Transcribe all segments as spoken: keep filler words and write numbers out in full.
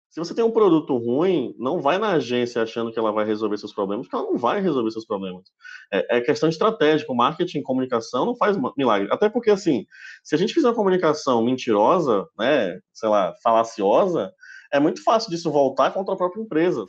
Se você tem um produto ruim, não vai na agência achando que ela vai resolver seus problemas, porque ela não vai resolver seus problemas. É, é questão estratégica. O marketing, comunicação não faz milagre. Até porque, assim, se a gente fizer uma comunicação mentirosa, né, sei lá, falaciosa, é muito fácil disso voltar contra a própria empresa.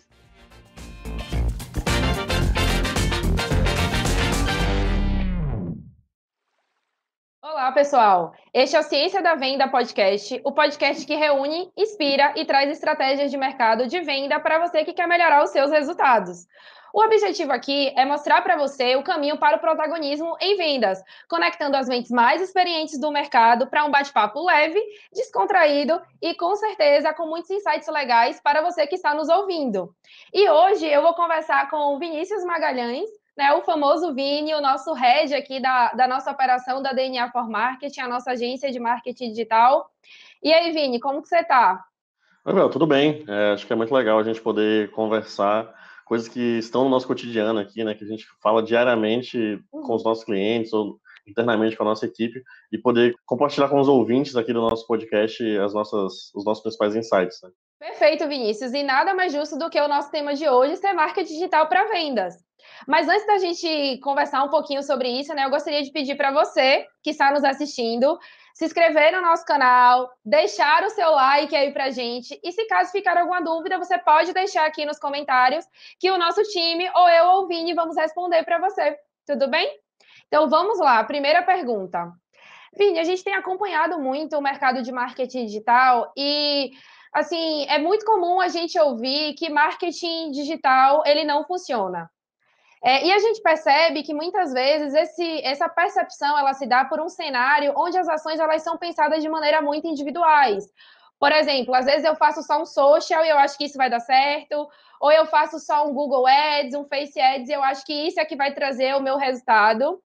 Olá, pessoal! Este é o Ciência da Venda Podcast, o podcast que reúne, inspira e traz estratégias de mercado de venda para você que quer melhorar os seus resultados. O objetivo aqui é mostrar para você o caminho para o protagonismo em vendas, conectando as mentes mais experientes do mercado para um bate-papo leve, descontraído e, com certeza, com muitos insights legais para você que está nos ouvindo. E hoje eu vou conversar com o Vinícius Magalhães, né, o famoso Vini, o nosso head aqui da, da nossa operação da D N A for Marketing, a nossa agência de marketing digital. E aí, Vini, como que você está? Mas, tudo bem. É, acho que é muito legal a gente poder conversar coisas que estão no nosso cotidiano aqui, né? Que a gente fala diariamente com os nossos clientes ou internamente com a nossa equipe e poder compartilhar com os ouvintes aqui do nosso podcast as nossas, os nossos principais insights, né? Perfeito, Vinícius. E nada mais justo do que o nosso tema de hoje ser marketing digital para vendas. Mas antes da gente conversar um pouquinho sobre isso, né, eu gostaria de pedir para você que está nos assistindo se inscrever no nosso canal, deixar o seu like aí para a gente. E se caso ficar alguma dúvida, você pode deixar aqui nos comentários que o nosso time, ou eu ou o Vini, vamos responder para você. Tudo bem? Então vamos lá. Primeira pergunta. Vini, a gente tem acompanhado muito o mercado de marketing digital e, assim, é muito comum a gente ouvir que marketing digital, ele não funciona. É, e a gente percebe que muitas vezes esse, essa percepção ela se dá por um cenário onde as ações elas são pensadas de maneira muito individuais. Por exemplo, às vezes eu faço só um social e eu acho que isso vai dar certo, ou eu faço só um Google Ads, um Face Ads e eu acho que isso é que vai trazer o meu resultado.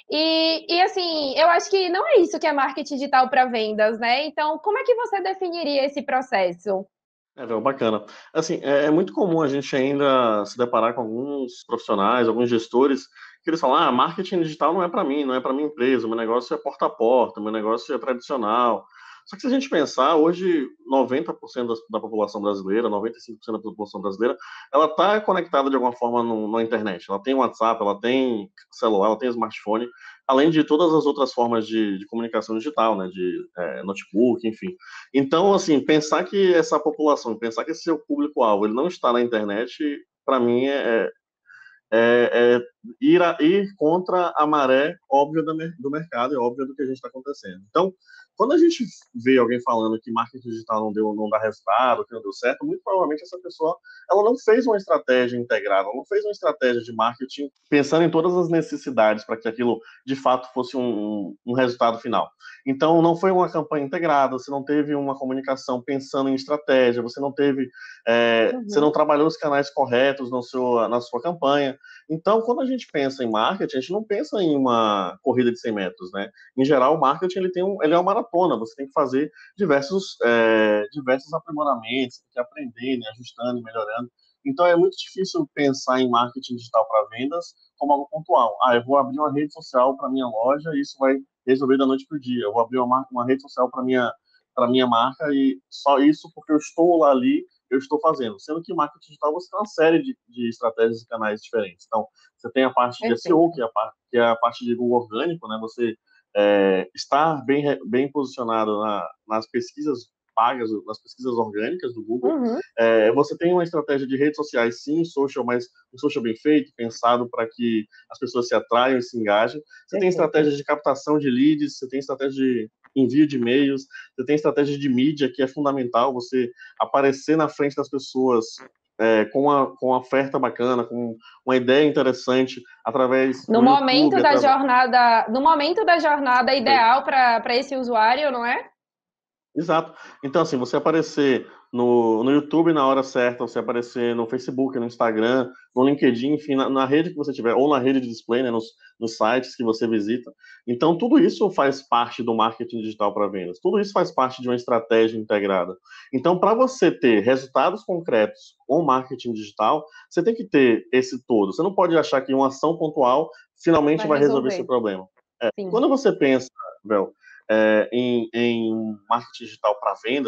E, e assim, eu acho que não é isso que é marketing digital para vendas, né? Então, como é que você definiria esse processo? É, Vel, bacana. Assim, é, é muito comum a gente ainda se deparar com alguns profissionais, alguns gestores, que eles falam, ah, marketing digital não é para mim, não é para minha empresa, meu negócio é porta a porta, meu negócio é tradicional. Só que se a gente pensar, hoje noventa por cento da, da população brasileira, noventa e cinco por cento da população brasileira, ela está conectada de alguma forma no, na internet. Ela tem WhatsApp, ela tem celular, ela tem smartphone, além de todas as outras formas de, de comunicação digital, né, de é, notebook, enfim. Então, assim, pensar que essa população, pensar que esse seu público-alvo ele não está na internet, para mim é, é, é ir, a, ir contra a maré óbvia do, do mercado e óbvia do que a gente está acontecendo. Então, quando a gente vê alguém falando que marketing digital não deu, não dá resultado, que não deu certo, muito provavelmente essa pessoa ela não fez uma estratégia integrada, ela não fez uma estratégia de marketing pensando em todas as necessidades para que aquilo de fato fosse um, um resultado final. Então, não foi uma campanha integrada, você não teve uma comunicação pensando em estratégia, você não teve, é, uhum. você não trabalhou os canais corretos no seu, na sua campanha. Então, quando a gente pensa em marketing, a gente não pensa em uma corrida de cem metros, né? Em geral, o marketing ele tem um, ele é uma maratona, você tem que fazer diversos, é, diversos aprimoramentos, tem que aprender, né, ajustando, melhorando. Então, é muito difícil pensar em marketing digital para vendas como algo pontual. Ah, eu vou abrir uma rede social para minha loja e isso vai resolver da noite para o dia. Eu vou abrir uma, uma rede social para minha para minha marca e só isso porque eu estou lá ali eu estou fazendo. Sendo que marketing digital você tem uma série de, de estratégias e canais diferentes. Então, você tem a parte de S E O, que é a parte, que é a parte de Google orgânico, né? Você é, estar bem, bem posicionado na, nas pesquisas pagas, nas pesquisas orgânicas do Google. Uhum. É, você tem uma estratégia de redes sociais, sim, social, mas um social bem feito, pensado para que as pessoas se atraiam e se engajem. Você é, tem estratégias de captação de leads, você tem estratégia de envio de e-mails, você tem estratégia de mídia, que é fundamental, você aparecer na frente das pessoas é, com, uma, com uma oferta bacana, com uma ideia interessante, através no do momento YouTube, da através... jornada, no momento da jornada ideal para esse usuário, não é? Exato. Então, assim, você aparecer no, no YouTube na hora certa, você aparecer no Facebook, no Instagram, no LinkedIn, enfim, na, na rede que você tiver, ou na rede de display, né, nos, nos sites que você visita. Então, tudo isso faz parte do marketing digital para vendas. Tudo isso faz parte de uma estratégia integrada. Então, para você ter resultados concretos com marketing digital, você tem que ter esse todo. Você não pode achar que uma ação pontual finalmente vai, vai resolver seu problema. É, quando você pensa, Vel, É, em, em marketing digital para vendas,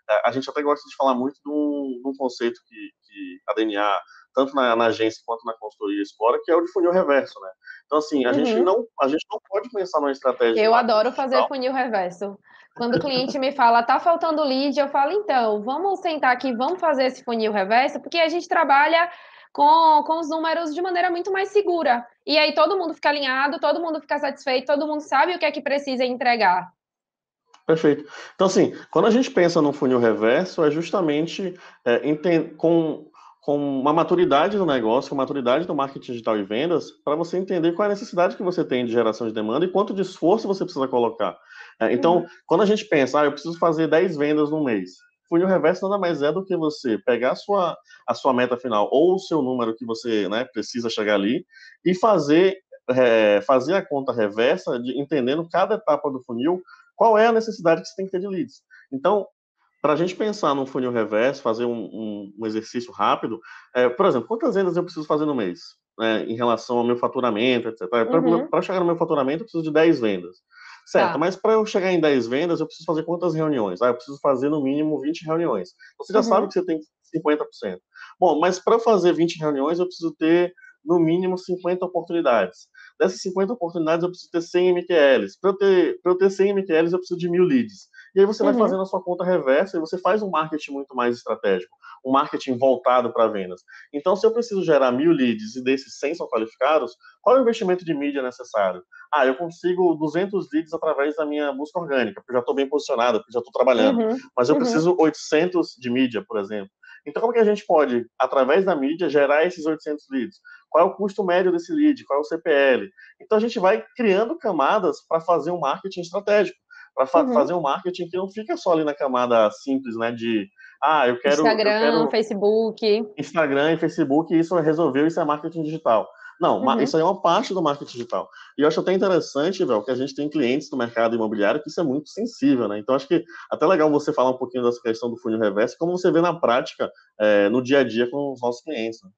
a gente até gosta de falar muito de um, de um conceito que, que a D N A, tanto na, na agência quanto na consultoria, explora, que é o de funil reverso, né? Então, assim, a, gente, Uhum. não, a gente não pode pensar numa estratégia de Eu marketing adoro fazer digital. funil reverso. Quando o cliente me fala, tá faltando lead, eu falo, então, vamos sentar aqui, vamos fazer esse funil reverso, porque a gente trabalha com, com os números de maneira muito mais segura. E aí todo mundo fica alinhado, todo mundo fica satisfeito, todo mundo sabe o que é que precisa entregar. Perfeito. Então, assim, quando a gente pensa no funil reverso, é justamente é, com, com uma maturidade do negócio, com maturidade do marketing digital e vendas, para você entender qual é a necessidade que você tem de geração de demanda e quanto de esforço você precisa colocar. É, então, Uhum. quando a gente pensa, ah, eu preciso fazer dez vendas no mês, funil reverso nada mais é do que você pegar a sua, a sua meta final ou o seu número que você, né, precisa chegar ali e fazer, é, fazer a conta reversa, de, entendendo cada etapa do funil, qual é a necessidade que você tem que ter de leads. Então, para a gente pensar num funil reverso, fazer um, um, um exercício rápido, é, por exemplo, quantas vendas eu preciso fazer no mês? Né, em relação ao meu faturamento, etcétera. Uhum. Para chegar no meu faturamento, eu preciso de dez vendas. Certo, Tá. mas para eu chegar em dez vendas, eu preciso fazer quantas reuniões? Ah, eu preciso fazer no mínimo vinte reuniões. Você já sabe Uhum. que você tem cinquenta por cento. Bom, mas para fazer vinte reuniões, eu preciso ter no mínimo cinquenta oportunidades. Dessas cinquenta oportunidades, eu preciso ter cem M Q Ls. Para eu ter, para eu ter cem M Q Ls, eu preciso de mil leads. E aí você vai Uhum. fazendo a sua conta reversa e você faz um marketing muito mais estratégico, um marketing voltado para vendas. Então, se eu preciso gerar mil leads e desses cem são qualificados, qual é o investimento de mídia necessário? Ah, eu consigo duzentos leads através da minha busca orgânica, porque eu já estou bem posicionado, porque já estou trabalhando. Uhum. Mas eu Uhum. preciso oitocentos de mídia, por exemplo. Então, como que a gente pode, através da mídia, gerar esses oitocentos leads? Qual é o custo médio desse lead? Qual é o C P L? Então, a gente vai criando camadas para fazer um marketing estratégico, para fa Uhum. fazer um marketing que não fica só ali na camada simples, né, de, ah, eu quero, eu Instagram, quero Facebook. Instagram e Facebook, e isso resolveu, isso é marketing digital. Não, Uhum. isso aí é uma parte do marketing digital. E eu acho até interessante, velho, que a gente tem clientes no mercado imobiliário que isso é muito sensível, né? Então, acho que até legal você falar um pouquinho dessa questão do funil reverso, como você vê na prática, é, no dia a dia com os nossos clientes. Né?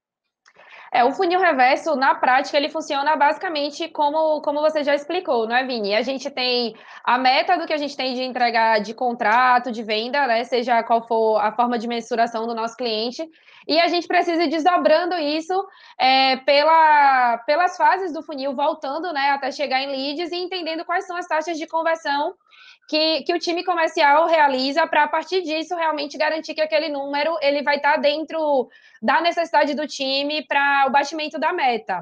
É, o funil reverso, na prática, ele funciona basicamente como, como você já explicou, não é, Vini? A gente tem a meta do que a gente tem de entregar de contrato, de venda, né? Seja qual for a forma de mensuração do nosso cliente, e a gente precisa ir desdobrando isso é, pela, pelas fases do funil, voltando, né, até chegar em leads e entendendo quais são as taxas de conversão que, que o time comercial realiza para, a partir disso, realmente garantir que aquele número ele vai estar dentro da necessidade do time para o batimento da meta.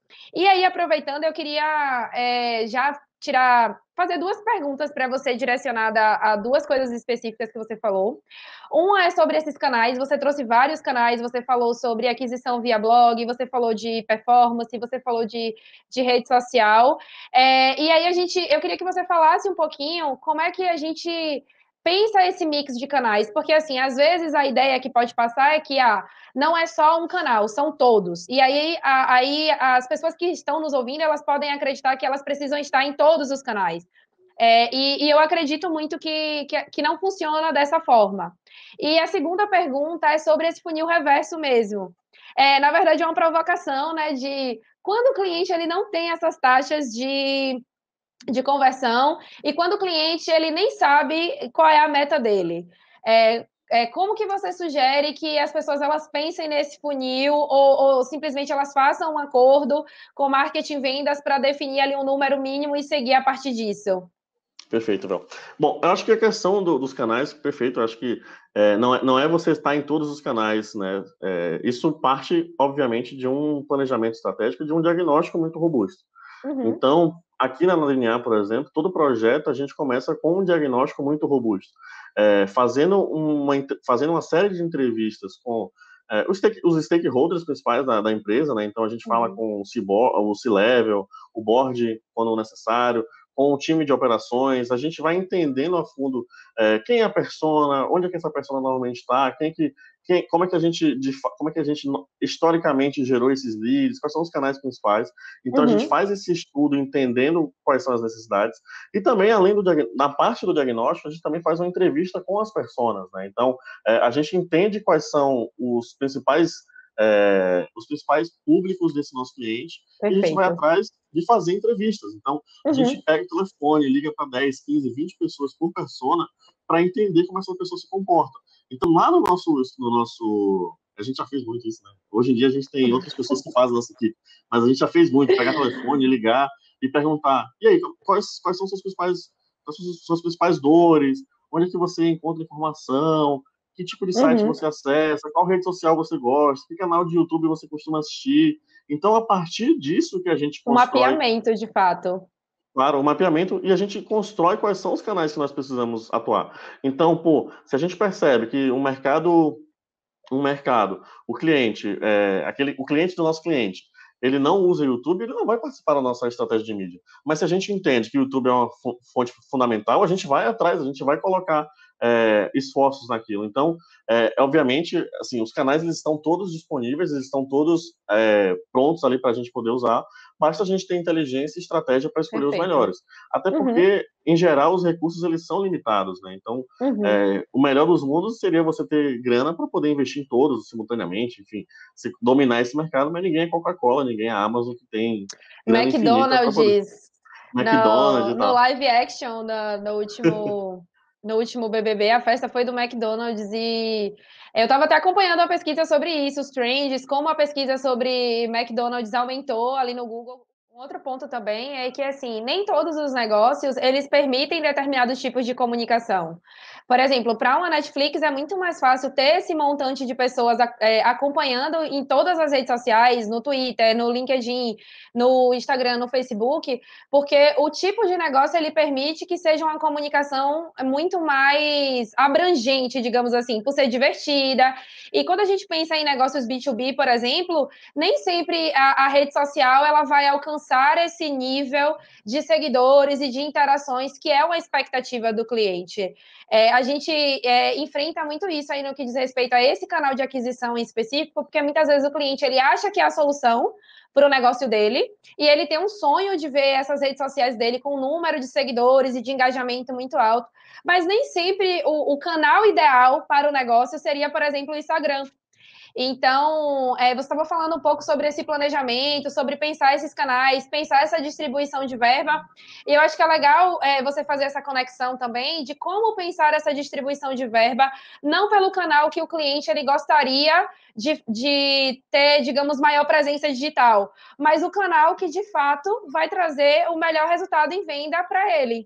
E aí, aproveitando, eu queria é, já tirar, fazer duas perguntas para você direcionada a, a duas coisas específicas que você falou. Uma é sobre esses canais. Você trouxe vários canais. Você falou sobre aquisição via blog, você falou de performance, você falou de, de rede social. É, e aí a gente, eu queria que você falasse um pouquinho como é que a gente pensa esse mix de canais, porque assim, às vezes a ideia que pode passar é que ah, não é só um canal, são todos. E aí, a, aí as pessoas que estão nos ouvindo, elas podem acreditar que elas precisam estar em todos os canais. É, e, e, eu acredito muito que, que, que não funciona dessa forma. E a segunda pergunta é sobre esse funil reverso mesmo. É, na verdade, é uma provocação, né, de quando o cliente ele não tem essas taxas de de conversão e quando o cliente ele nem sabe qual é a meta dele. É, é, como que você sugere que as pessoas elas pensem nesse funil ou, ou simplesmente elas façam um acordo com marketing vendas para definir ali um número mínimo e seguir a partir disso? Perfeito, Vel. Bom, eu acho que a questão do, dos canais, perfeito, eu acho que é, não, é, não é você estar em todos os canais, né? É, isso parte, obviamente, de um planejamento estratégico, de um diagnóstico muito robusto. Uhum. Então, aqui na Linear, por exemplo, todo projeto a gente começa com um diagnóstico muito robusto, é, fazendo, uma, fazendo uma série de entrevistas com é, os, stake, os stakeholders principais da, da empresa, né? Então, a gente fala Uhum. com o C-Level, o board, quando necessário, com o time de operações, a gente vai entendendo a fundo é, quem é a persona, onde é que essa persona normalmente está, quem é que, quem, como é que a gente, como é que a gente historicamente gerou esses leads, quais são os canais principais. Então a gente Uhum. faz esse estudo entendendo quais são as necessidades e também além do na parte do diagnóstico a gente também faz uma entrevista com as personas, né? Então é, a gente entende quais são os principais é, os principais públicos desse nosso cliente e a gente vai Perfeito. atrás de fazer entrevistas. Então, a gente Uhum. pega o telefone, liga para dez, quinze, vinte pessoas por persona para entender como essa pessoa se comporta. Então, lá no nosso, no nosso... A gente já fez muito isso, né? Hoje em dia a gente tem outras pessoas que fazem nossa equipe, mas a gente já fez muito, pegar telefone, ligar e perguntar, e aí, quais, quais são suas principais, quais são suas principais dores? Onde é que você encontra informação? Que tipo de site Uhum. você acessa? Qual rede social você gosta? Que canal de YouTube você costuma assistir? Então, a partir disso que a gente Um constrói, mapeamento, de fato. claro, o mapeamento, e a gente constrói quais são os canais que nós precisamos atuar. Então, pô, se a gente percebe que um mercado, um mercado, o cliente, é, aquele, o cliente do nosso cliente, ele não usa o YouTube, ele não vai participar da nossa estratégia de mídia. Mas se a gente entende que o YouTube é uma fonte fundamental, a gente vai atrás, a gente vai colocar é, esforços naquilo. Então, é, obviamente, assim, os canais eles estão todos disponíveis, eles estão todos é, prontos ali para a gente poder usar. Basta a gente ter inteligência e estratégia para escolher os Perfeito. melhores. Até Uhum. porque, em geral, os recursos eles são limitados, né? Então, Uhum. é, o melhor dos mundos seria você ter grana para poder investir em todos simultaneamente, enfim, se dominar esse mercado, mas ninguém é Coca-Cola, ninguém é Amazon que tem grana infinita para poder. McDonald's McDonald's no, e no tal. live action da, no último no último B B B, a festa foi do McDonald's e eu estava até acompanhando a pesquisa sobre isso, os trends, como a pesquisa sobre McDonald's aumentou ali no Google. Um outro ponto também é que, assim, nem todos os negócios, eles permitem determinados tipos de comunicação. Por exemplo, para uma Netflix é muito mais fácil ter esse montante de pessoas é, acompanhando em todas as redes sociais, no Twitter, no LinkedIn, no Instagram, no Facebook, porque o tipo de negócio ele permite que seja uma comunicação muito mais abrangente, digamos assim, por ser divertida. E quando a gente pensa em negócios B dois B, por exemplo, nem sempre a, a rede social ela vai alcançar esse nível de seguidores e de interações que é uma expectativa do cliente. É, a gente é, enfrenta muito isso aí no que diz respeito a esse canal de aquisição em específico, porque muitas vezes o cliente ele acha que é a solução para o negócio dele, e ele tem um sonho de ver essas redes sociais dele com um número de seguidores e de engajamento muito alto, mas nem sempre o, o canal ideal para o negócio seria, por exemplo, o Instagram. Então, é, você estava falando um pouco sobre esse planejamento, sobre pensar esses canais, pensar essa distribuição de verba. E eu acho que é legal é, você fazer essa conexão também de como pensar essa distribuição de verba, não pelo canal que o cliente ele gostaria de, de ter, digamos, maior presença digital, mas o canal que de fato vai trazer o melhor resultado em venda para ele.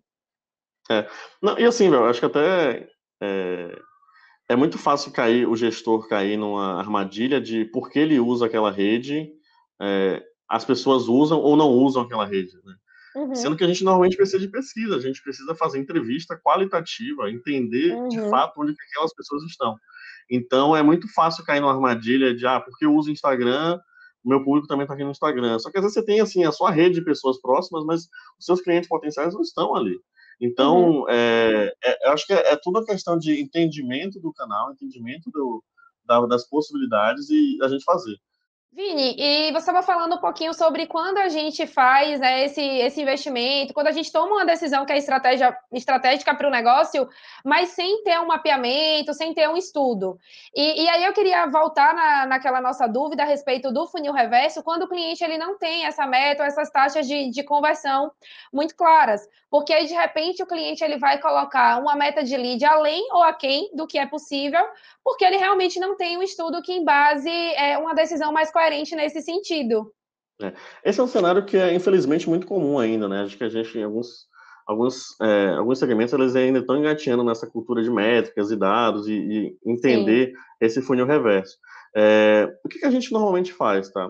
É. Não, e assim, eu acho que até é, é muito fácil cair, o gestor cair numa armadilha de por que ele usa aquela rede, é, as pessoas usam ou não usam aquela rede, né? Uhum, Sendo que a gente normalmente precisa de pesquisa, a gente precisa fazer entrevista qualitativa, entender de uhum. fato onde que aquelas pessoas estão. Então é muito fácil cair numa armadilha de, ah, porque eu uso Instagram, o meu público também está aqui no Instagram. Só que às vezes você tem assim a sua rede de pessoas próximas, mas os seus clientes potenciais não estão ali. Uhum. Então, é, é, eu acho que é, é tudo uma questão de entendimento do canal, entendimento do, da, das possibilidades e a gente fazer. Vini, e você estava falando um pouquinho sobre quando a gente faz, né, esse, esse investimento, quando a gente toma uma decisão que é estratégia, estratégica para o negócio, mas sem ter um mapeamento, sem ter um estudo. E, e aí eu queria voltar na, naquela nossa dúvida a respeito do funil reverso, quando o cliente ele não tem essa meta, essas taxas de, de conversão muito claras. Porque aí, de repente, o cliente ele vai colocar uma meta de lead além ou aquém do que é possível, porque ele realmente não tem um estudo que embase é, uma decisão mais coerente nesse sentido. É. Esse é um cenário que é, infelizmente, muito comum ainda, né? Acho que a gente, em alguns, alguns, é, alguns segmentos, eles ainda estão engatinhando nessa cultura de métricas e dados e, e Sim. entender esse funil reverso. É, o que, que a gente normalmente faz, tá?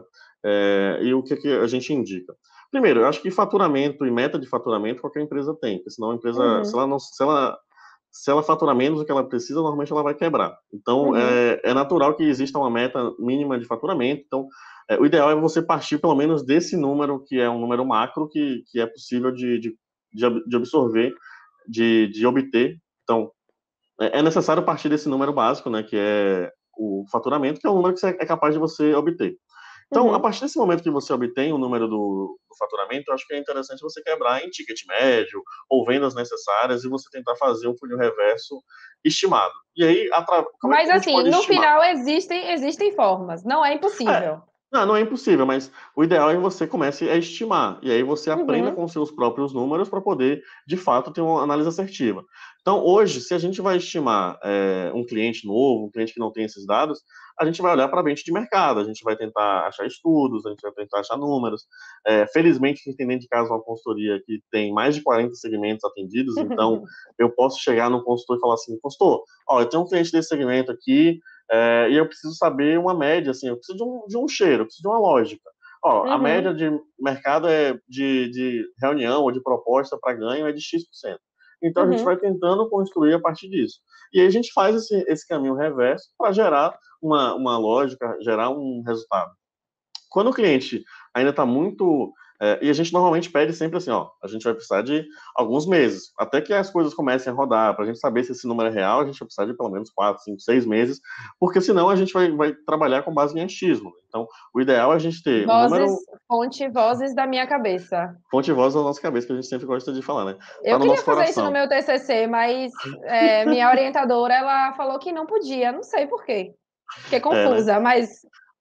É, e o que, que a gente indica? Primeiro, eu acho que faturamento e meta de faturamento qualquer empresa tem, porque senão a empresa, se Uhum. ela, não, se ela se ela faturar menos do que ela precisa, normalmente ela vai quebrar. Então, Uhum. é, é natural que exista uma meta mínima de faturamento. Então, é, o ideal é você partir pelo menos desse número, que é um número macro, que, que é possível de, de, de absorver, de, de obter. Então, é, é necessário partir desse número básico, né, que é o faturamento, que é o número que você é capaz de você obter. Então, a Uhum. partir desse momento que você obtém o número do, do faturamento, eu acho que é interessante você quebrar em ticket médio ou vendas necessárias e você tentar fazer um funil reverso estimado. E aí, atra... como é que Mas a gente assim, pode no estimar? final existem, existem formas, não é É, impossível. Não, não é impossível, mas o ideal é que você comece a estimar, e aí você aprenda Uhum. com seus próprios números para poder, de fato, ter uma análise assertiva. Então, hoje, se a gente vai estimar é, um cliente novo, um cliente que não tem esses dados, a gente vai olhar para a bench de mercado, a gente vai tentar achar estudos, a gente vai tentar achar números. É, felizmente, a gente tem dentro de casa uma consultoria que tem mais de quarenta segmentos atendidos, então eu posso chegar no consultor e falar assim, consultor, ó, eu tenho um cliente desse segmento aqui, é, e eu preciso saber uma média, assim, eu preciso de um, de um cheiro, eu preciso de uma lógica. Ó, a Uhum. média de mercado é de, de reunião ou de proposta para ganho é de X por cento. Então a gente Uhum. vai tentando construir a partir disso. E aí a gente faz esse, esse caminho reverso para gerar uma, uma lógica, gerar um resultado. Quando o cliente ainda está muito. É, e a gente normalmente pede sempre assim: ó, a gente vai precisar de alguns meses, até que as coisas comecem a rodar, para a gente saber se esse número é real, a gente vai precisar de pelo menos quatro, cinco, seis meses, porque senão a gente vai, vai trabalhar com base em achismo. Então, o ideal é a gente ter um Vozes, número, fonte, vozes da minha cabeça. fonte e voz da nossa cabeça, que a gente sempre gosta de falar, né? Tá Eu no queria nosso fazer isso no coração. meu T C C, mas é, minha orientadora ela falou que não podia. Não sei por quê. Fiquei É, né? confusa, mas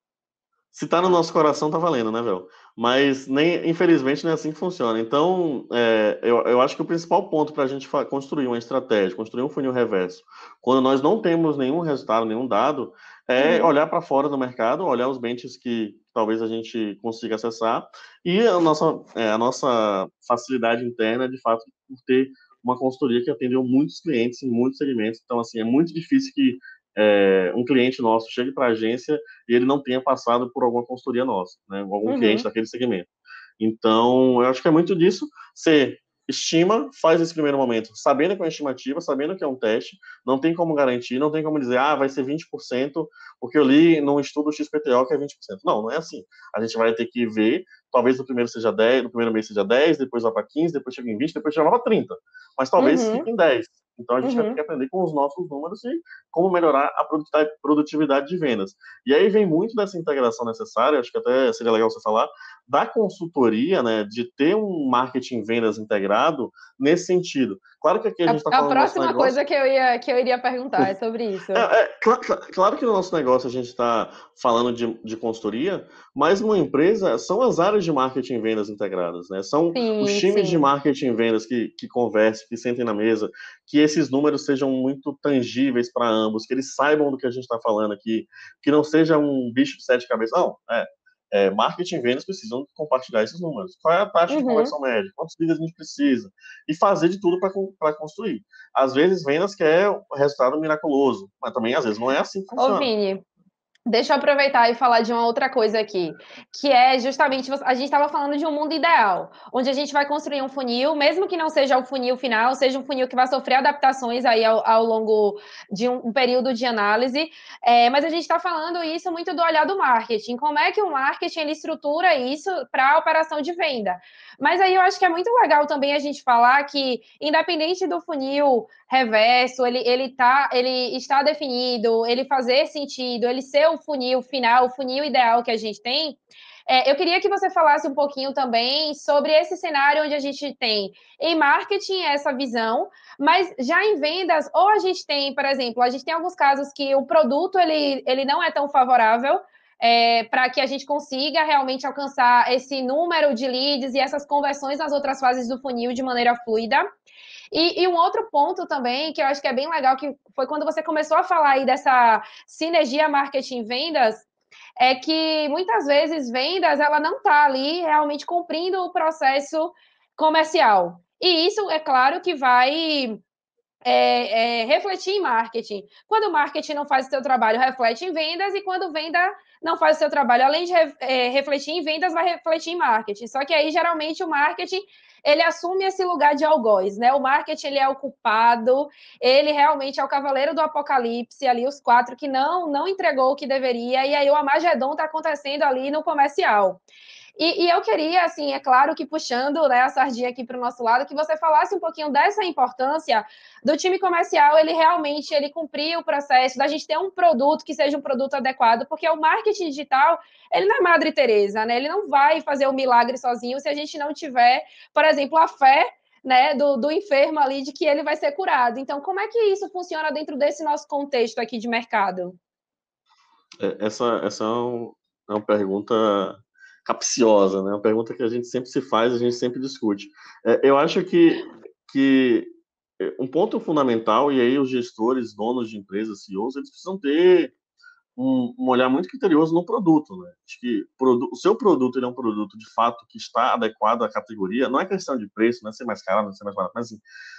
Se tá no nosso coração, tá valendo, né, Vel? Mas, nem, infelizmente, não é assim que funciona. Então, é, eu, eu acho que o principal ponto para a gente construir uma estratégia, construir um funil reverso, quando nós não temos nenhum resultado, nenhum dado, é uhum, olhar para fora do mercado, olhar os benches que talvez a gente consiga acessar e a nossa, é, a nossa facilidade interna, de fato, por ter uma consultoria que atendeu muitos clientes em muitos segmentos. Então, assim, é muito difícil que é, um cliente nosso chegue para a agência e ele não tenha passado por alguma consultoria nossa, né? Algum cliente uhum, daquele segmento. Então, eu acho que é muito disso. Você estima, faz esse primeiro momento, sabendo que é uma estimativa, sabendo que é um teste, não tem como garantir, não tem como dizer, ah, vai ser vinte por cento, porque eu li num estudo X P T O que é vinte por cento. Não, não é assim. A gente vai ter que ver, talvez no primeiro seja dez, no primeiro mês seja dez, depois vai para quinze, depois chega em vinte, depois chega para trinta. Mas talvez fique uhum, em dez. Então a gente vai ter que uhum. aprender com os nossos números e como melhorar a produtividade de vendas. E aí vem muito dessa integração necessária, acho que até seria legal você falar, da consultoria, né, de ter um marketing vendas integrado nesse sentido. Claro que aqui a gente está A, a falando do nosso próxima negócio. coisa que eu ia que eu iria perguntar é sobre isso. É, é, cla- cla- claro que no nosso negócio a gente está falando de, de consultoria, mas numa empresa são as áreas de marketing e vendas integradas, né? São os Sim, times de sim. marketing e vendas que, que conversem, que sentem na mesa, que esses números sejam muito tangíveis para ambos, que eles saibam do que a gente está falando aqui, que não seja um bicho de sete cabeças. Não, é, é, marketing e vendas precisam compartilhar esses números. Qual é a taxa de Uhum. conversão média? Quantos líderes a gente precisa? E fazer de tudo para construir. Às vezes, vendas que é o resultado miraculoso, mas também, às vezes, não é assim que Ô, funciona. Vini, deixa eu aproveitar e falar de uma outra coisa aqui, que é justamente a gente estava falando de um mundo ideal, onde a gente vai construir um funil, mesmo que não seja o funil final, seja um funil que vai sofrer adaptações aí ao, ao longo de um, um período de análise. É, mas a gente está falando isso muito do olhar do marketing. Como é que o marketing ele estrutura isso para a operação de venda? Mas aí eu acho que é muito legal também a gente falar que, independente do funil reverso, ele, ele, tá, ele está definido, ele fazer sentido, ele ser o funil final, o funil ideal que a gente tem. É, eu queria que você falasse um pouquinho também sobre esse cenário onde a gente tem em marketing essa visão, mas já em vendas, ou a gente tem, por exemplo, a gente tem alguns casos que o produto ele, ele não é tão favorável, é, para que a gente consiga realmente alcançar esse número de leads e essas conversões nas outras fases do funil de maneira fluida. E, e, um outro ponto também, que eu acho que é bem legal, que foi quando você começou a falar aí dessa sinergia marketing-vendas, é que muitas vezes vendas, ela não está ali realmente cumprindo o processo comercial. E isso, é claro, que vai é, é, refletir em marketing. Quando o marketing não faz o seu trabalho, reflete em vendas, e quando venda não faz o seu trabalho, além de re, é, refletir em vendas, vai refletir em marketing. Só que aí, geralmente, o marketing ele assume esse lugar de algoz, né? O marketing ele é o culpado, ele realmente é o cavaleiro do apocalipse, ali os quatro que não não entregou o que deveria, e aí o Amagedon está acontecendo ali no comercial. E, e, eu queria, assim, é claro que puxando, né, a sardinha aqui para o nosso lado, que você falasse um pouquinho dessa importância do time comercial, ele realmente ele cumprir o processo, da gente ter um produto que seja um produto adequado, porque o marketing digital, ele não é Madre Teresa, né? Ele não vai fazer o milagre sozinho se a gente não tiver, por exemplo, a fé, né, do, do enfermo ali de que ele vai ser curado. Então, como é que isso funciona dentro desse nosso contexto aqui de mercado? É, essa, essa é um- É uma pergunta capciosa, né? Uma pergunta que a gente sempre se faz, a gente sempre discute. É, eu acho que, que um ponto fundamental, e aí os gestores, donos de empresas, C E Os, eles precisam ter um, um olhar muito criterioso no produto, né? Acho que produ o seu produto ele é um produto, de fato, que está adequado à categoria. Não é questão de preço, não é ser mais caro, não é ser mais barato, mas assim,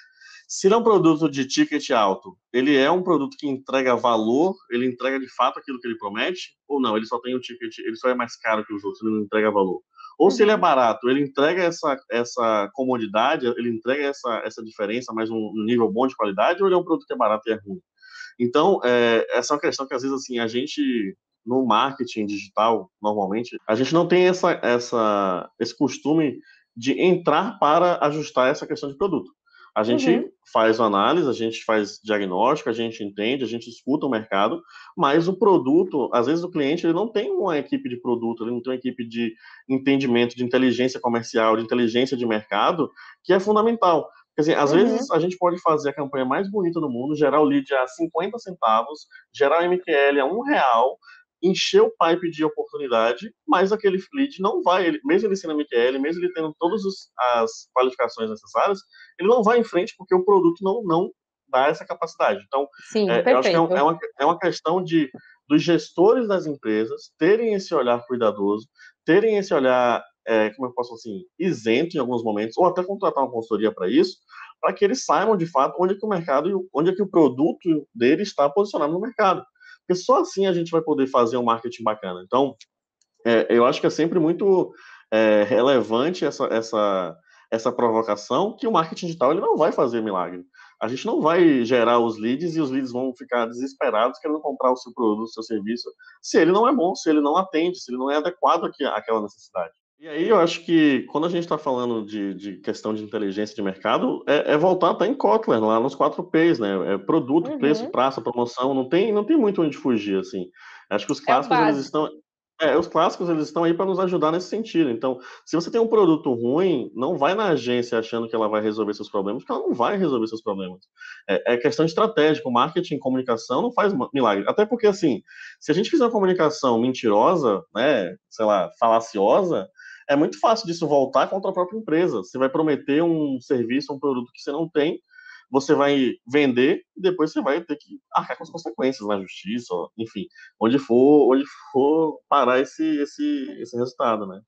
se ele é um produto de ticket alto, ele é um produto que entrega valor, ele entrega de fato aquilo que ele promete, ou não, ele só tem o ticket, ele só é mais caro que os outros, ele não entrega valor. Ou se ele é Uhum. barato, ele entrega essa, essa comodidade, ele entrega essa, essa diferença, mas um, um nível bom de qualidade, ou ele é um produto que é barato e é ruim. Então, é, essa é uma questão que às vezes assim, a gente, no marketing digital, normalmente, a gente não tem essa, essa, esse costume de entrar para ajustar essa questão de produto. A gente Uhum. faz uma análise, a gente faz diagnóstico, a gente entende, a gente escuta o mercado, mas o produto, às vezes o cliente ele não tem uma equipe de produto, ele não tem uma equipe de entendimento, de inteligência comercial, de inteligência de mercado, que é fundamental. Quer dizer, às Uhum. vezes a gente pode fazer a campanha mais bonita do mundo, gerar o lead a cinquenta centavos, gerar o M Q L a um real, encher o pipe de oportunidade, mas aquele lead não vai, ele, mesmo ele sendo M Q L, mesmo ele tendo todas os, as qualificações necessárias, ele não vai em frente porque o produto não, não dá essa capacidade. Então, Sim, é, eu acho que é, um, é, perfeito. uma, é uma questão de dos gestores das empresas terem esse olhar cuidadoso, terem esse olhar, é, como eu posso assim, isento em alguns momentos, ou até contratar uma consultoria para isso, para que eles saibam de fato onde é que o mercado, onde é que o produto dele está posicionado no mercado. Porque só assim a gente vai poder fazer um marketing bacana. Então, é, eu acho que é sempre muito é, relevante essa, essa, essa provocação que o marketing digital ele não vai fazer milagre. A gente não vai gerar os leads e os leads vão ficar desesperados querendo comprar o seu produto, o seu serviço, se ele não é bom, se ele não atende, se ele não é adequado àquela necessidade. E aí eu acho que quando a gente está falando de, de, questão de inteligência de mercado, é, é voltar até em Kotler, lá nos quatro P's, né? É produto, preço, Uhum. praça, promoção, não tem, não tem muito onde fugir, assim. Acho que os É o clássicos, eles básico. estão, é, os clássicos eles estão aí para nos ajudar nesse sentido. Então, se você tem um produto ruim, não vai na agência achando que ela vai resolver seus problemas, porque ela não vai resolver seus problemas. É, é questão estratégica. O marketing, comunicação não faz milagre. Até porque, assim, se a gente fizer uma comunicação mentirosa, né, sei lá, falaciosa, é muito fácil disso voltar contra a própria empresa. Você vai prometer um serviço, um produto que você não tem, você vai vender e depois você vai ter que arcar com as consequências na justiça, enfim, onde for, onde for parar esse, esse, esse resultado, né?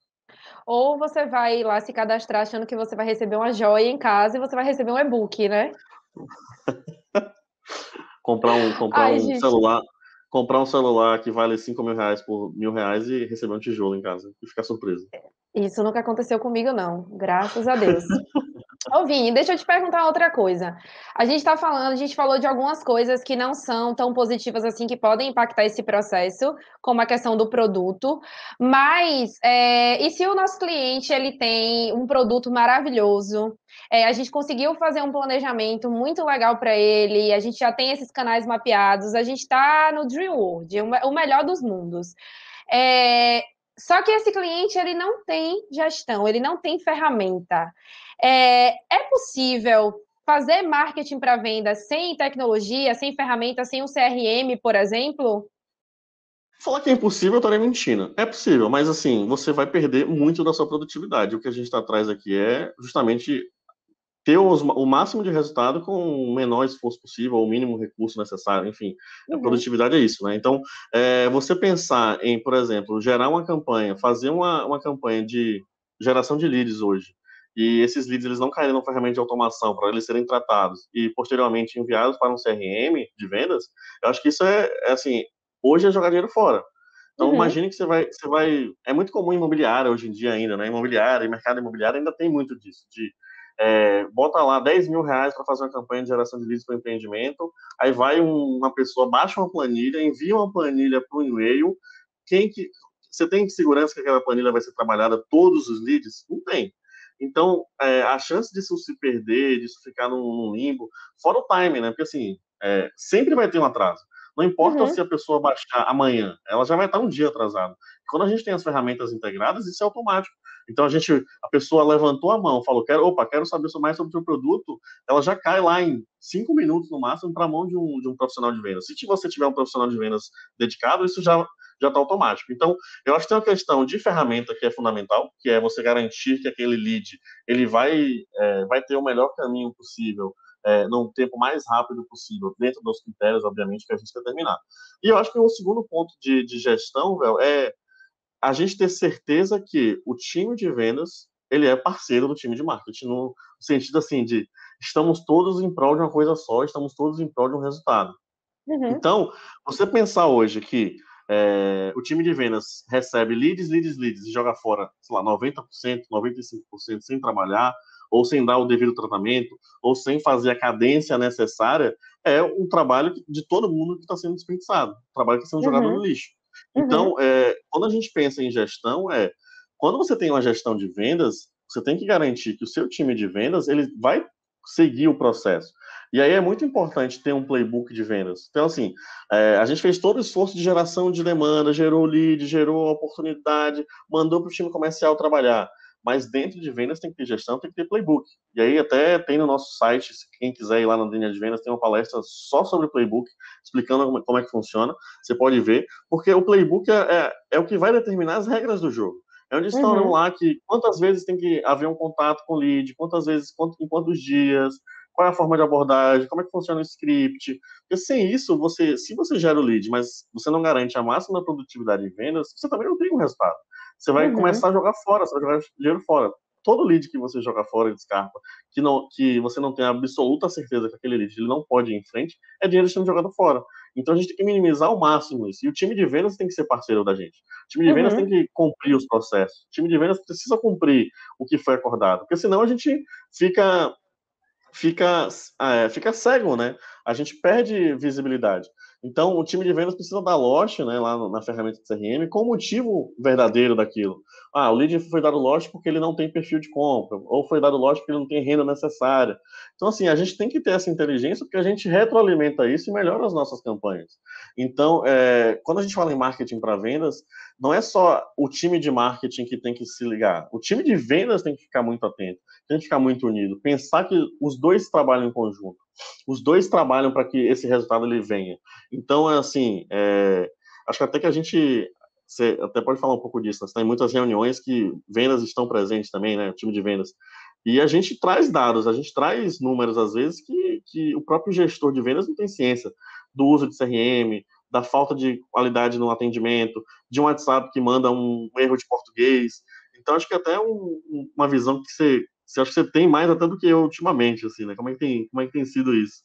Ou você vai lá se cadastrar achando que você vai receber uma joia em casa e você vai receber um e-book, né? Comprar um, comprar Ai, um gente, celular, comprar um celular que vale cinco mil reais por mil reais e receber um tijolo em casa e ficar surpreso. isso nunca aconteceu comigo, não. Graças a Deus. Ô, Vini, deixa eu te perguntar outra coisa. A gente está falando, a gente falou de algumas coisas que não são tão positivas assim, que podem impactar esse processo, como a questão do produto. Mas, é, e se o nosso cliente ele tem um produto maravilhoso, é, a gente conseguiu fazer um planejamento muito legal para ele, a gente já tem esses canais mapeados, a gente está no Dream World, o melhor dos mundos. É, só que esse cliente ele não tem gestão, ele não tem ferramenta. É, é possível fazer marketing para venda sem tecnologia, sem ferramenta, sem um C R M, por exemplo? Falar que é impossível, eu estaria mentindo. É possível, mas assim, você vai perder muito da sua produtividade. O que a gente está atrás aqui é justamente ter os, o máximo de resultado com o menor esforço possível, ou o mínimo recurso necessário, enfim, a Uhum. produtividade é isso, né? Então, é, você pensar em, por exemplo, gerar uma campanha, fazer uma, uma campanha de geração de leads hoje, e esses leads eles não caírem numa ferramenta de automação para eles serem tratados e posteriormente enviados para um C R M de vendas, eu acho que isso é, é assim, hoje é jogar dinheiro fora. Então, Uhum. imagine que você vai, você vai. É muito comum em imobiliária hoje em dia ainda, né? Imobiliária e mercado imobiliário ainda tem muito disso, de é, bota lá dez mil reais para fazer uma campanha de geração de leads para o empreendimento, aí vai um, uma pessoa, baixa uma planilha, envia uma planilha para o e-mail, quem que, você tem segurança que aquela planilha vai ser trabalhada todos os leads? Não tem. Então, é, a chance disso se perder, disso ficar num, num limbo, fora o time, né? Porque assim, é, sempre vai ter um atraso. Não importa se Uhum. a pessoa baixar amanhã, ela já vai estar um dia atrasada. Quando a gente tem as ferramentas integradas, isso é automático. Então a gente, a pessoa levantou a mão, falou, quero, opa, quero saber mais sobre o seu produto, ela já cai lá em cinco minutos no máximo para a mão de um, de um profissional de vendas. Se você tiver um profissional de vendas dedicado, isso já já está automático. Então, eu acho que tem uma questão de ferramenta que é fundamental, que é você garantir que aquele lead ele vai, é, vai ter o melhor caminho possível, é, no tempo mais rápido possível, dentro dos critérios, obviamente, que a gente determinar. E eu acho que o segundo ponto de, de gestão, Vel, é a gente ter certeza que o time de vendas ele é parceiro do time de marketing, no sentido assim de estamos todos em prol de uma coisa só, estamos todos em prol de um resultado. Uhum. Então, você pensar hoje que é, o time de vendas recebe leads, leads, leads e joga fora, sei lá, noventa por cento, noventa e cinco por cento sem trabalhar, ou sem dar o devido tratamento, ou sem fazer a cadência necessária, é um trabalho de todo mundo que está sendo desperdiçado, um trabalho que está sendo jogado Uhum. no lixo. Uhum. Então, é, quando a gente pensa em gestão, é quando você tem uma gestão de vendas, você tem que garantir que o seu time de vendas ele vai seguir o processo. E aí é muito importante ter um playbook de vendas. Então, assim, é, a gente fez todo o esforço de geração de demanda, gerou lead, gerou oportunidade, mandou para o time comercial trabalhar. Mas dentro de vendas tem que ter gestão, tem que ter playbook. E aí até tem no nosso site, se quem quiser ir lá na linha de vendas, tem uma palestra só sobre playbook, explicando como, como é que funciona. Você pode ver, porque o playbook é, é, é o que vai determinar as regras do jogo. É onde estão Uhum. lá que quantas vezes tem que haver um contato com o lead, quantas vezes, quanto, em quantos dias, qual é a forma de abordagem, como é que funciona o script. Porque sem isso, você, se você gera o lead, mas você não garante a máxima produtividade de vendas, você também não tem um resultado. Você vai Uhum. começar a jogar fora, você vai jogar dinheiro fora. Todo lead que você joga fora e descarta, que, não, que você não tem absoluta certeza que aquele lead ele não pode ir em frente, é dinheiro sendo jogado fora. Então a gente tem que minimizar ao máximo isso. E o time de vendas tem que ser parceiro da gente. O time de vendas Uhum. tem que cumprir os processos. O time de vendas precisa cumprir o que foi acordado. Porque senão a gente fica fica, é, fica cego, né? A gente perde visibilidade. Então, o time de vendas precisa dar lote, né, lá na ferramenta de C R M, com o motivo verdadeiro daquilo. Ah, o lead foi dado lote porque ele não tem perfil de compra, ou foi dado lote porque ele não tem renda necessária. Então, assim, a gente tem que ter essa inteligência porque a gente retroalimenta isso e melhora as nossas campanhas. Então, é, quando a gente fala em marketing para vendas, não é só o time de marketing que tem que se ligar. O time de vendas tem que ficar muito atento, tem que ficar muito unido. Pensar que os dois trabalham em conjunto. Os dois trabalham para que esse resultado ele venha. Então, é assim, é, acho que até que a gente, você até pode falar um pouco disso, né? Você tem muitas reuniões que vendas estão presentes também, né? O time de vendas. E a gente traz dados, a gente traz números, às vezes, que, que o próprio gestor de vendas não tem ciência do uso de C R M, da falta de qualidade no atendimento, de um WhatsApp que manda um erro de português. Então, acho que até um, uma visão que você, você acha que você tem mais até do que eu ultimamente, assim, né? Como é que tem, como é que tem sido isso?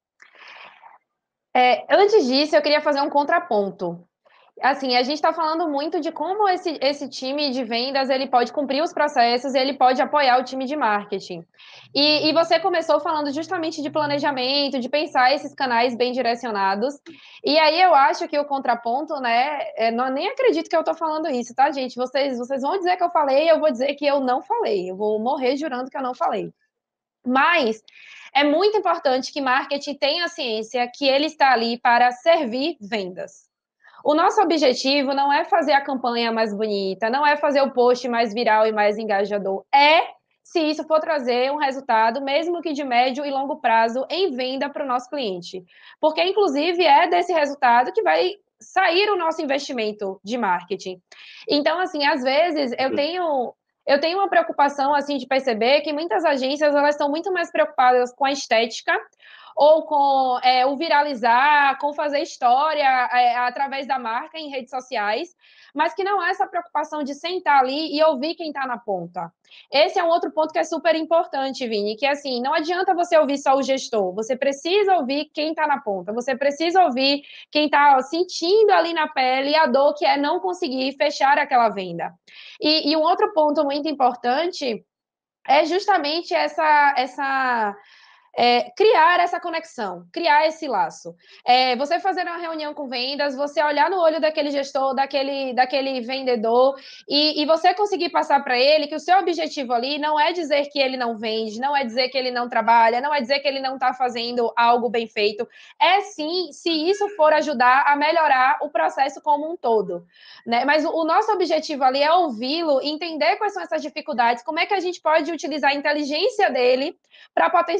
É, antes disso, eu queria fazer um contraponto. Assim, a gente está falando muito de como esse, esse time de vendas ele pode cumprir os processos, ele pode apoiar o time de marketing. E, e você começou falando justamente de planejamento, de pensar esses canais bem direcionados. E aí eu acho que o contraponto, né? É, não, nem acredito que eu estou falando isso, tá, gente? Vocês, vocês vão dizer que eu falei, eu vou dizer que eu não falei. Eu vou morrer jurando que eu não falei. Mas é muito importante que marketing tenha ciência que ele está ali para servir vendas. O nosso objetivo não é fazer a campanha mais bonita, não é fazer o post mais viral e mais engajador, é se isso for trazer um resultado, mesmo que de médio e longo prazo, em venda para o nosso cliente. Porque, inclusive, é desse resultado que vai sair o nosso investimento de marketing. Então, assim, às vezes eu tenho eu tenho uma preocupação assim de perceber que muitas agências elas estão muito mais preocupadas com a estética ou com é, o viralizar, com fazer história é, através da marca em redes sociais, mas que não há essa preocupação de sentar ali e ouvir quem está na ponta. Esse é um outro ponto que é super importante, Vini, que assim, não adianta você ouvir só o gestor, você precisa ouvir quem está na ponta, você precisa ouvir quem está sentindo ali na pele a dor que é não conseguir fechar aquela venda. E, e um outro ponto muito importante é justamente essa, essa é, criar essa conexão, criar esse laço. É, você fazer uma reunião com vendas, você olhar no olho daquele gestor, daquele, daquele vendedor, e, e você conseguir passar para ele que o seu objetivo ali não é dizer que ele não vende, não é dizer que ele não trabalha, não é dizer que ele não está fazendo algo bem feito. É sim, se isso for ajudar a melhorar o processo como um todo. Né? Mas o, o nosso objetivo ali é ouvi-lo, entender quais são essas dificuldades, como é que a gente pode utilizar a inteligência dele para potencializar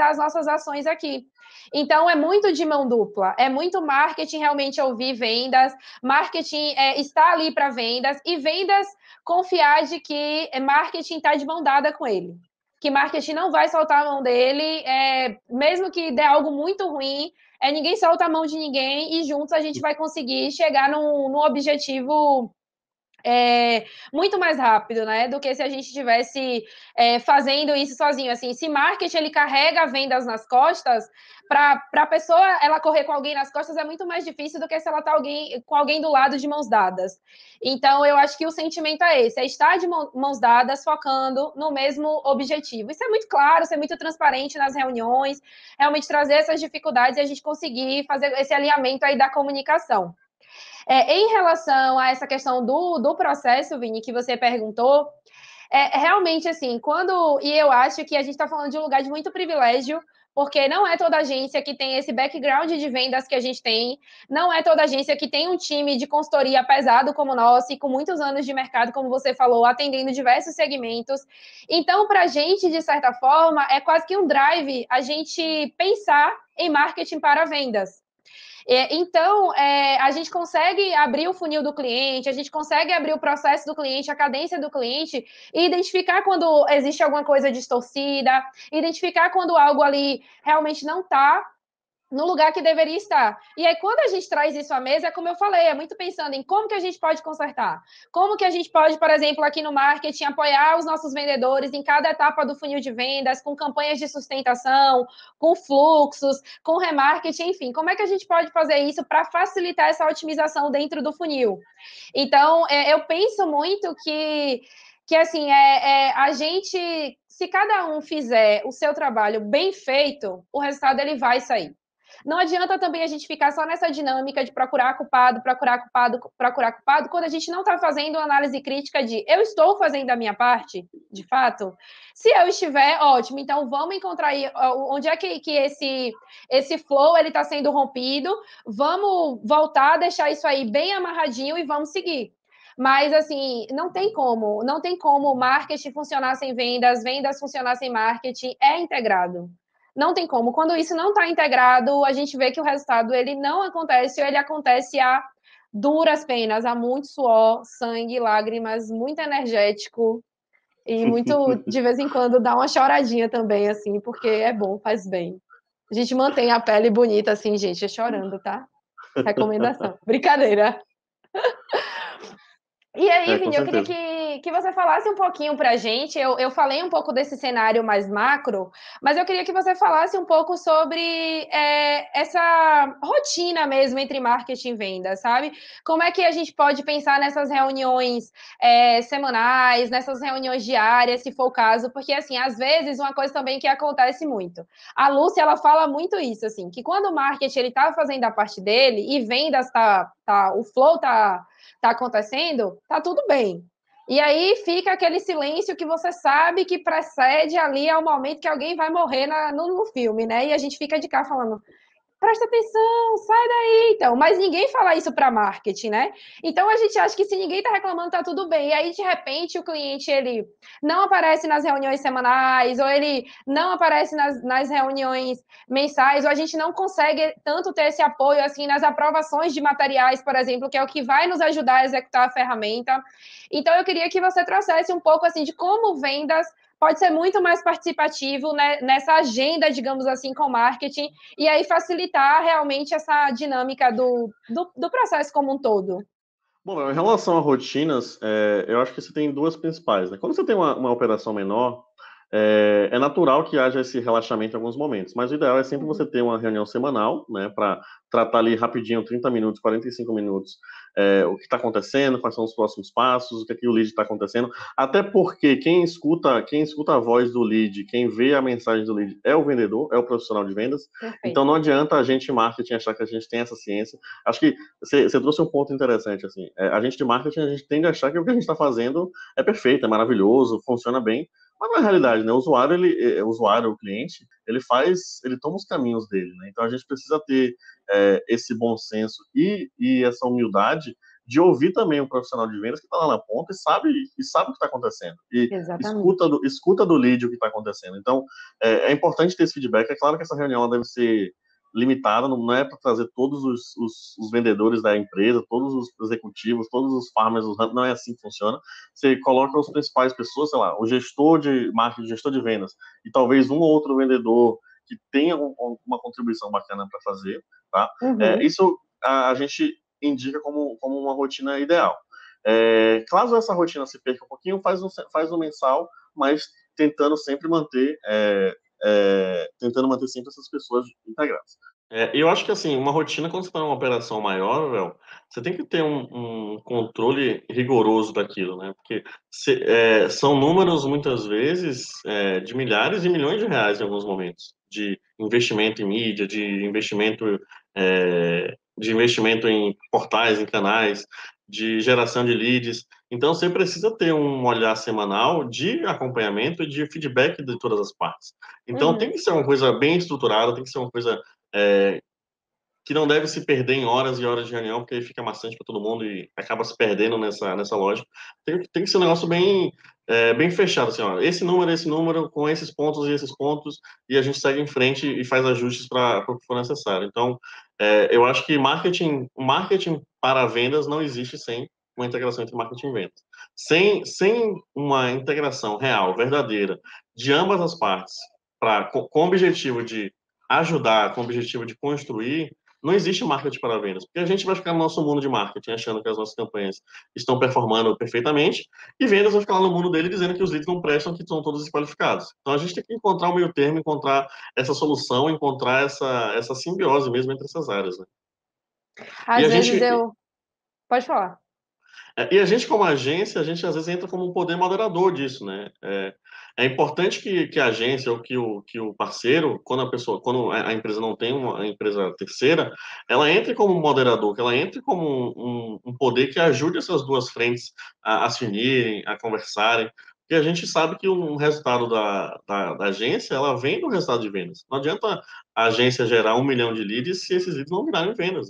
facilitar as nossas ações aqui. Então, é muito de mão dupla, é muito marketing realmente ouvir vendas, marketing é, estar ali para vendas, e vendas confiar de que marketing está de mão dada com ele, que marketing não vai soltar a mão dele, é, mesmo que dê algo muito ruim, é, ninguém solta a mão de ninguém, e juntos a gente vai conseguir chegar num, num objetivo é, muito mais rápido, né, do que se a gente estivesse é, fazendo isso sozinho. Assim, se marketing ele carrega vendas nas costas, para a pessoa ela correr com alguém nas costas é muito mais difícil do que se ela está alguém, com alguém do lado de mãos dadas. Então, eu acho que o sentimento é esse, é estar de mãos dadas, focando no mesmo objetivo. Isso é muito claro, isso é muito transparente nas reuniões, realmente trazer essas dificuldades e a gente conseguir fazer esse alinhamento aí da comunicação. É, em relação a essa questão do, do processo, Vini, que você perguntou, é realmente assim, quando. E eu acho que a gente está falando de um lugar de muito privilégio, porque não é toda agência que tem esse background de vendas que a gente tem, não é toda agência que tem um time de consultoria pesado como o nosso e com muitos anos de mercado, como você falou, atendendo diversos segmentos. Então, para a gente, de certa forma, é quase que um drive a gente pensar em marketing para vendas. Então, é, a gente consegue abrir o funil do cliente, a gente consegue abrir o processo do cliente, a cadência do cliente, e identificar quando existe alguma coisa distorcida, identificar quando algo ali realmente não está no lugar que deveria estar. E aí, quando a gente traz isso à mesa, é como eu falei, é muito pensando em como que a gente pode consertar. Como que a gente pode, por exemplo, aqui no marketing, apoiar os nossos vendedores em cada etapa do funil de vendas, com campanhas de sustentação, com fluxos, com remarketing, enfim. Como é que a gente pode fazer isso para facilitar essa otimização dentro do funil? Então, é, eu penso muito que, que assim, é, é, a gente... Se cada um fizer o seu trabalho bem feito, o resultado ele vai sair. Não adianta também a gente ficar só nessa dinâmica de procurar culpado, procurar culpado, procurar culpado, quando a gente não está fazendo uma análise crítica de eu estou fazendo a minha parte, de fato? Se eu estiver, ótimo, então vamos encontrar aí onde é que, que esse, esse flow está sendo rompido, vamos voltar, deixar isso aí bem amarradinho e vamos seguir. Mas, assim, não tem como, não tem como marketing funcionar sem vendas, vendas funcionar sem marketing, é integrado. Não tem como. Quando isso não está integrado, a gente vê que o resultado ele não acontece, ou ele acontece a duras penas, a muito suor, sangue, lágrimas, muito energético e muito, de vez em quando, dá uma choradinha também, assim, porque é bom, faz bem. A gente mantém a pele bonita, assim, gente, chorando, tá? Recomendação. Brincadeira. E aí, É, com Vini, eu queria certeza. que, que você falasse um pouquinho para a gente. Eu, eu falei um pouco desse cenário mais macro, mas eu queria que você falasse um pouco sobre é, essa rotina mesmo entre marketing e venda, sabe? Como é que a gente pode pensar nessas reuniões é, semanais, nessas reuniões diárias, se for o caso? Porque, assim, às vezes, uma coisa também que acontece muito. A Lúcia, ela fala muito isso, assim, que quando o marketing ele tá fazendo a parte dele e vendas tá, tá o flow tá está acontecendo, tá tudo bem. E aí fica aquele silêncio que você sabe que precede ali ao momento que alguém vai morrer na, no, no filme, né? E a gente fica de cá falando, presta atenção, sai daí, então. Mas ninguém fala isso para marketing, né? Então a gente acha que se ninguém está reclamando, tá tudo bem. E aí, de repente, o cliente ele não aparece nas reuniões semanais, ou ele não aparece nas, nas reuniões mensais, ou a gente não consegue tanto ter esse apoio assim nas aprovações de materiais, por exemplo, que é o que vai nos ajudar a executar a ferramenta. Então, eu queria que você trouxesse um pouco assim de como vendas pode ser muito mais participativo, né, nessa agenda, digamos assim, com marketing, e aí facilitar realmente essa dinâmica do, do, do processo como um todo. Bom, em relação a rotinas, é, eu acho que você tem duas principais, né? Quando você tem uma, uma operação menor, é, é natural que haja esse relaxamento em alguns momentos, mas o ideal é sempre você ter uma reunião semanal, né, para tratar ali rapidinho, trinta minutos, quarenta e cinco minutos, é, o que está acontecendo, quais são os próximos passos, o que, é que o lead está acontecendo, até porque quem escuta, quem escuta a voz do lead, quem vê a mensagem do lead é o vendedor, é o profissional de vendas. Perfeito. Então não adianta a gente marketing achar que a gente tem essa ciência. Acho que você, você trouxe um ponto interessante, assim, é, a gente de marketing, a gente tende a achar que o que a gente está fazendo é perfeito, é maravilhoso, funciona bem, mas na realidade, né, o usuário, ele, o usuário, o cliente, ele faz, ele toma os caminhos dele, né? Então a gente precisa ter é, esse bom senso e, e essa humildade de ouvir também o profissional de vendas que está lá na ponta e sabe, e sabe o que está acontecendo. E Exatamente. escuta do, escuta do lead o que está acontecendo. Então, é, é importante ter esse feedback. É claro que essa reunião deve ser limitada, não é para trazer todos os, os, os, vendedores da empresa, todos os executivos, todos os farmers, não é assim que funciona. Você coloca as principais pessoas, sei lá, o gestor de marketing, o gestor de vendas, e talvez um ou outro vendedor que tenha um, uma contribuição bacana para fazer, tá? É, Uhum. isso a, a gente indica como, como uma rotina ideal. É, caso essa rotina se perca um pouquinho, faz um, faz um mensal, mas tentando sempre manter é, é, tentando manter sempre essas pessoas integradas. É, eu acho que assim, uma rotina, quando você está numa operação maior, Vel, você tem que ter um, um controle rigoroso daquilo, né? Porque se, é, são números, muitas vezes, é, de milhares e milhões de reais em alguns momentos, de investimento em mídia, de investimento, é, de investimento em portais, em canais, de geração de leads. Então, você precisa ter um olhar semanal de acompanhamento e de feedback de todas as partes. Então, tem Uhum. que ser uma coisa bem estruturada, tem que ser uma coisa é, que não deve se perder em horas e horas de reunião, porque aí fica maçante para todo mundo e acaba se perdendo nessa, nessa lógica. Tem, tem que ser um negócio bem, é, bem fechado, assim, ó, esse número, esse número, com esses pontos e esses pontos, e a gente segue em frente e faz ajustes para o que for necessário. Então, é, eu acho que marketing, marketing para vendas não existe sem uma integração entre marketing e vendas. Sem, sem uma integração real, verdadeira, de ambas as partes, pra, com, com o objetivo de ajudar, com o objetivo de construir, não existe marketing para vendas, porque a gente vai ficar no nosso mundo de marketing achando que as nossas campanhas estão performando perfeitamente e vendas vai ficar lá no mundo dele dizendo que os leads não prestam, que são todos desqualificados. Então a gente tem que encontrar o meio termo, encontrar essa solução, encontrar essa, essa simbiose mesmo entre essas áreas, né? E Às a vezes gente, eu. Pode falar. É, E a gente, como agência, a gente às vezes entra como um poder moderador disso, né? É, é importante que, que a agência ou que o, que o parceiro, quando a pessoa, quando a a empresa não tem uma empresa terceira, ela entre como um moderador, que ela entre como um, um- um poder que ajude essas duas frentes a, a se unirem, a conversarem. Porque a gente sabe que um resultado da, da, da agência, ela vem do resultado de vendas. Não adianta a agência gerar um milhão de leads se esses leads não virarem vendas.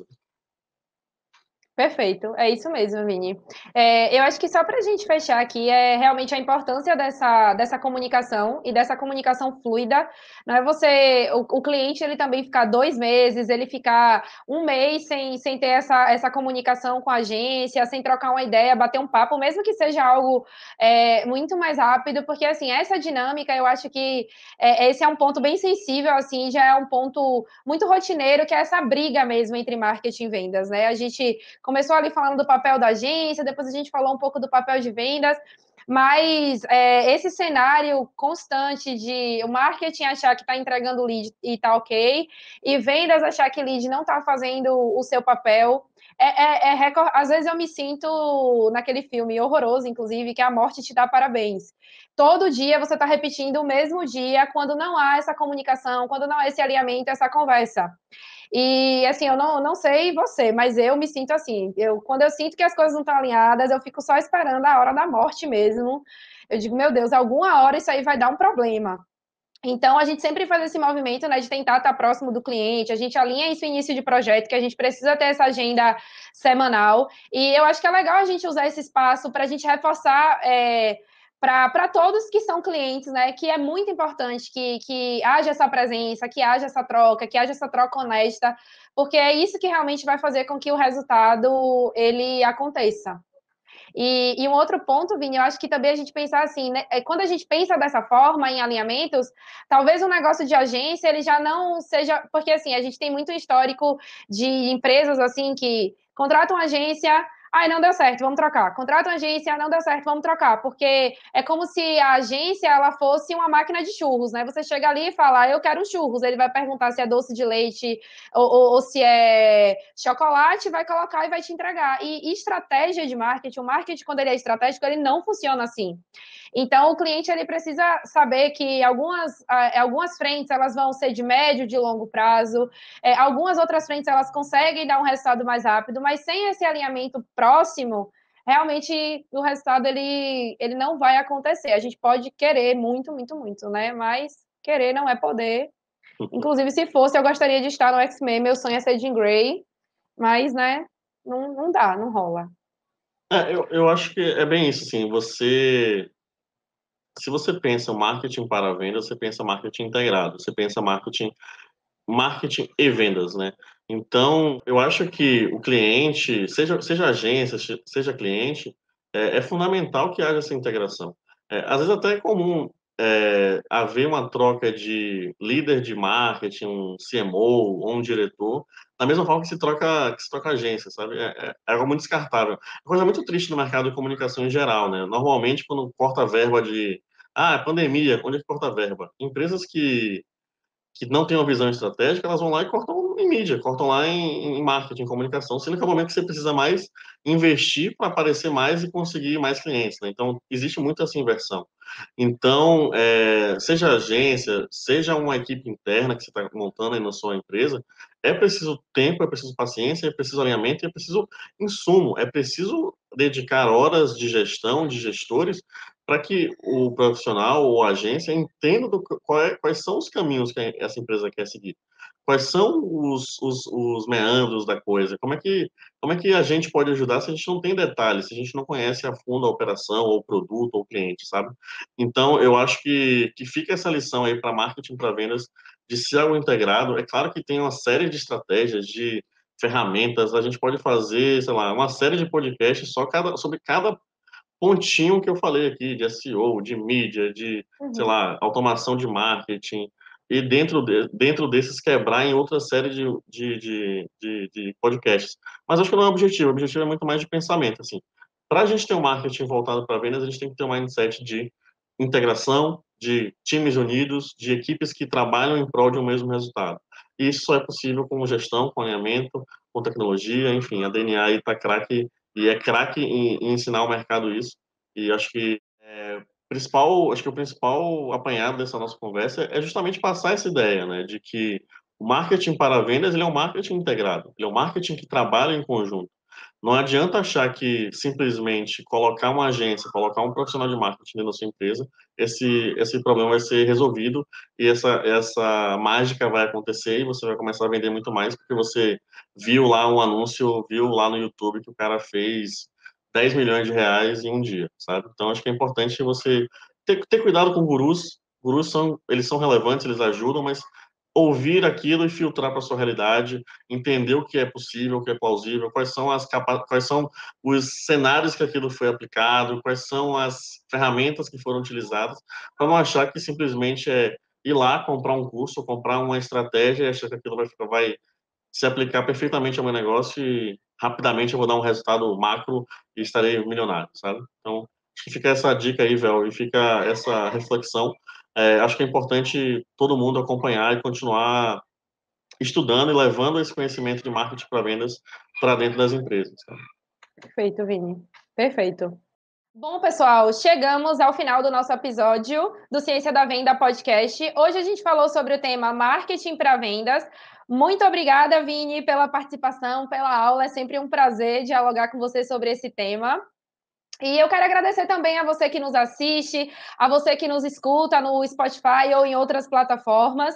Perfeito, é isso mesmo, Vini. É, eu acho que só para a gente fechar aqui é realmente a importância dessa, dessa comunicação e dessa comunicação fluida. Não é você, o, o cliente ele também ficar dois meses, ele ficar um mês sem, sem ter essa, essa comunicação com a agência, sem trocar uma ideia, bater um papo, mesmo que seja algo é, muito mais rápido, porque assim, essa dinâmica eu acho que é, esse é um ponto bem sensível, assim, já é um ponto muito rotineiro, que é essa briga mesmo entre marketing e vendas, né? A gente começou ali falando do papel da agência, depois a gente falou um pouco do papel de vendas, mas é, esse cenário constante de o marketing achar que está entregando lead e está ok, e vendas achar que lead não está fazendo o seu papel, é, é, é recor... às vezes eu me sinto naquele filme horroroso, inclusive, que é A Morte Te Dá Parabéns. Todo dia você está repetindo o mesmo dia quando não há essa comunicação, quando não há esse alinhamento, essa conversa. E assim, eu não, não sei você, mas eu me sinto assim. Eu, quando eu sinto que as coisas não estão alinhadas, eu fico só esperando a hora da morte mesmo. Eu digo, meu Deus, alguma hora isso aí vai dar um problema. Então, a gente sempre faz esse movimento, né, de tentar estar próximo do cliente, a gente alinha isso no início de projeto, que a gente precisa ter essa agenda semanal, e eu acho que é legal a gente usar esse espaço para a gente reforçar é, para todos que são clientes, né, que é muito importante que, que haja essa presença, que haja essa troca, que haja essa troca honesta, porque é isso que realmente vai fazer com que o resultado ele aconteça. E, e, um outro ponto, Vini, eu acho que também a gente pensar assim, né? Quando a gente pensa dessa forma em alinhamentos, talvez um negócio de agência ele já não seja, porque assim, a gente tem muito histórico de empresas assim que contratam agência, ai, não deu certo, vamos trocar. Contratam agência, não deu certo, vamos trocar, porque é como se a agência ela fosse uma máquina de churros, né? Você chega ali e fala, ah, eu quero churros, ele vai perguntar se é doce de leite ou, ou, ou se é chocolate, vai colocar e vai te entregar. E, e estratégia de marketing, o marketing, quando ele é estratégico, ele não funciona assim. Então, o cliente ele precisa saber que algumas, algumas frentes elas vão ser de médio, de longo prazo, é, algumas outras frentes elas conseguem dar um resultado mais rápido, mas sem esse alinhamento próximo, realmente o resultado ele, ele não vai acontecer. A gente pode querer muito, muito, muito, né? Mas querer não é poder. Inclusive, se fosse, eu gostaria de estar no X-Men. Meu sonho é ser Jean Grey, mas, né, não, não dá, não rola. É, eu, eu acho que é bem isso, assim, você, se você pensa marketing para venda, você pensa marketing integrado, você pensa marketing, marketing e vendas, né? Então, eu acho que o cliente, seja, seja agência, seja cliente, é, é fundamental que haja essa integração. É, às vezes até é comum é, haver uma troca de líder de marketing, um C M O ou um diretor, da mesma forma que se troca, que se troca agência, sabe? É, é, é algo muito descartável. É uma coisa muito triste no mercado de comunicação em geral, né? Normalmente, quando corta a verba de... Ah, é pandemia, onde é que corta a verba? Empresas que que não têm uma visão estratégica, elas vão lá e cortam em mídia, cortam lá em, em marketing, em comunicação, sendo que é o momento que você precisa mais investir para aparecer mais e conseguir mais clientes, né? Então, existe muito essa inversão. Então, é, seja agência, seja uma equipe interna que você está montando aí na sua empresa, é preciso tempo, é preciso paciência, é preciso alinhamento, é preciso insumo, é preciso dedicar horas de gestão, de gestores, para que o profissional ou a agência entenda do, qual é, quais são os caminhos que essa empresa quer seguir, quais são os, os, os meandros da coisa, como é que como é que a gente pode ajudar se a gente não tem detalhes, se a gente não conhece a fundo a operação ou o produto ou o cliente, sabe? Então, eu acho que, que fica essa lição aí para marketing, para vendas, de ser algo integrado. É claro que tem uma série de estratégias, de ferramentas, a gente pode fazer, sei lá, uma série de podcasts só cada, sobre cada pontinho que eu falei aqui, de S E O, de mídia, de, sei Uhum. lá, automação de marketing, e dentro, de, dentro desses quebrar em outra série de, de, de, de, de podcasts. Mas acho que não é o objetivo, o objetivo é muito mais de pensamento, assim. Para a gente ter um marketing voltado para vendas, a gente tem que ter um mindset de integração, de times unidos, de equipes que trabalham em prol de um mesmo resultado. E isso só é possível com gestão, com alinhamento, com tecnologia, enfim, a D N A aí está craque e é craque em, em ensinar o mercado isso. E acho que é, principal, acho que o principal apanhado dessa nossa conversa é justamente passar essa ideia, né, de que o marketing para vendas ele é um marketing integrado, ele é um marketing que trabalha em conjunto. Não adianta achar que simplesmente colocar uma agência, colocar um profissional de marketing dentro da sua empresa, esse, esse problema vai ser resolvido e essa, essa mágica vai acontecer e você vai começar a vender muito mais porque você viu lá um anúncio, viu lá no YouTube que o cara fez dez milhões de reais em um dia, sabe? Então, acho que é importante você ter, ter cuidado com gurus. Gurus são, eles são relevantes, eles ajudam, mas ouvir aquilo e filtrar para sua realidade, entender o que é possível, o que é plausível, quais são as capa quais são os cenários que aquilo foi aplicado, quais são as ferramentas que foram utilizadas, para não achar que simplesmente é ir lá comprar um curso, comprar uma estratégia e achar que aquilo vai, vai se aplicar perfeitamente ao meu negócio e rapidamente eu vou dar um resultado macro e estarei milionário, sabe? Então, acho que fica essa dica aí, Vel, e fica essa reflexão. É, acho que é importante todo mundo acompanhar e continuar estudando e levando esse conhecimento de marketing para vendas para dentro das empresas. Sabe? Perfeito, Vini. Perfeito. Bom, pessoal, chegamos ao final do nosso episódio do Ciência da Venda Podcast. Hoje a gente falou sobre o tema marketing para vendas. Muito obrigada, Vini, pela participação, pela aula. É sempre um prazer dialogar com você sobre esse tema. E eu quero agradecer também a você que nos assiste, a você que nos escuta no Spotify ou em outras plataformas.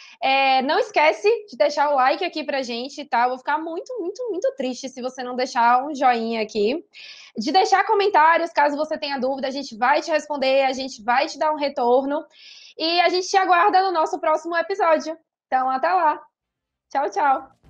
É, não esquece de deixar o like aqui pra gente, tá? Eu vou ficar muito, muito, muito triste se você não deixar um joinha aqui. De deixar comentários, caso você tenha dúvida, a gente vai te responder, a gente vai te dar um retorno. E a gente te aguarda no nosso próximo episódio. Então, até lá. Tchau, tchau.